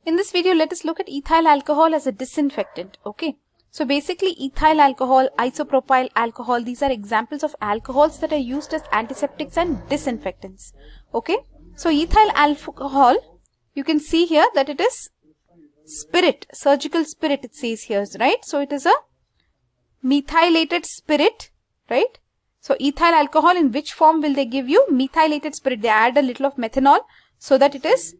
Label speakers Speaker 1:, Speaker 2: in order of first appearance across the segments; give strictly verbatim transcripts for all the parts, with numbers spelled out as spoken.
Speaker 1: In this video, let us look at ethyl alcohol as a disinfectant. Okay. So basically, ethyl alcohol, isopropyl alcohol, these are examples of alcohols that are used as antiseptics and disinfectants. Okay. So ethyl alcohol, you can see here that it is spirit, surgical spirit it says here, right? So it is a methylated spirit, right? So ethyl alcohol, in which form will they give you? Methylated spirit. They add a little of methanol so that it is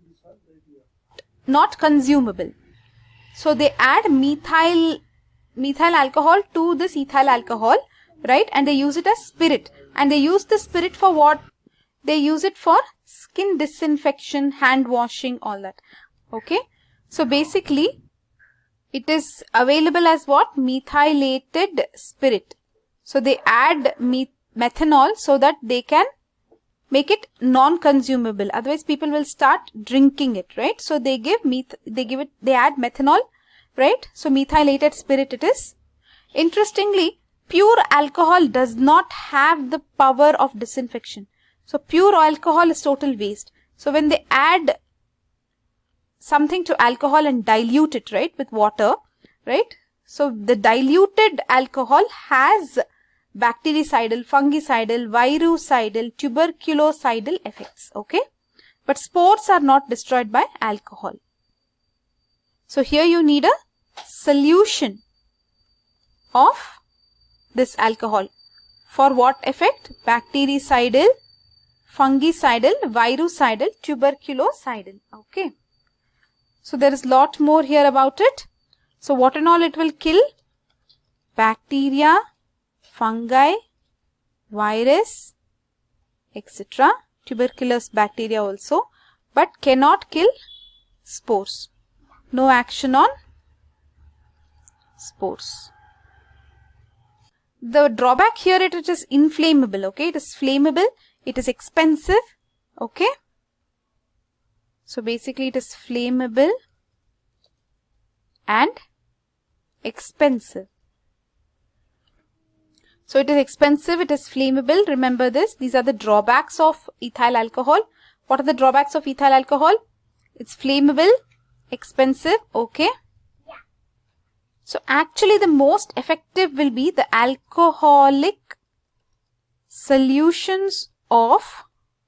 Speaker 1: not consumable. So they add methyl methyl alcohol to this ethyl alcohol, right? And they use it as spirit. And they use the spirit for what? They use it for skin disinfection, hand washing, all that. Okay. So basically, it is available as what? Methylated spirit. So they add methanol so that they can make it non-consumable. Otherwise, people will start drinking it, right? So they give meth they give it, they add methanol, right? So methylated spirit it is. Interestingly, pure alcohol does not have the power of disinfection. So pure alcohol is total waste. So when they add something to alcohol and dilute it, right, with water, right? So the diluted alcohol has bactericidal, fungicidal, virucidal, tuberculocidal effects, okay? But spores are not destroyed by alcohol. So here you need a solution of this alcohol. For what effect? Bactericidal, fungicidal, virucidal, tuberculocidal, okay? So there is lot more here about it. So what and all it will kill? Bacteria, fungi, virus, et cetera. Tuberculous bacteria also, but cannot kill spores. No action on spores. The drawback here, it, it is inflammable, okay? It is flammable, it is expensive, okay? So basically it is flammable and expensive. So it is expensive, it is flammable. Remember this. These are the drawbacks of ethyl alcohol. What are the drawbacks of ethyl alcohol? It's flammable, expensive, okay. Yeah. So actually the most effective will be the alcoholic solutions of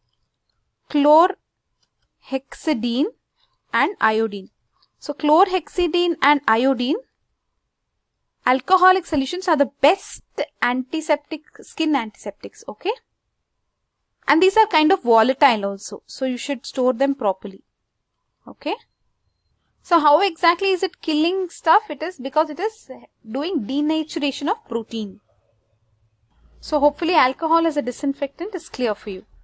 Speaker 1: chlorhexidine and iodine. So chlorhexidine and iodine, alcoholic solutions are the best antiseptic, skin antiseptics, okay? And these are kind of volatile also, so you should store them properly, okay? So how exactly is it killing stuff? It is because it is doing denaturation of protein. So hopefully alcohol as a disinfectant is clear for you.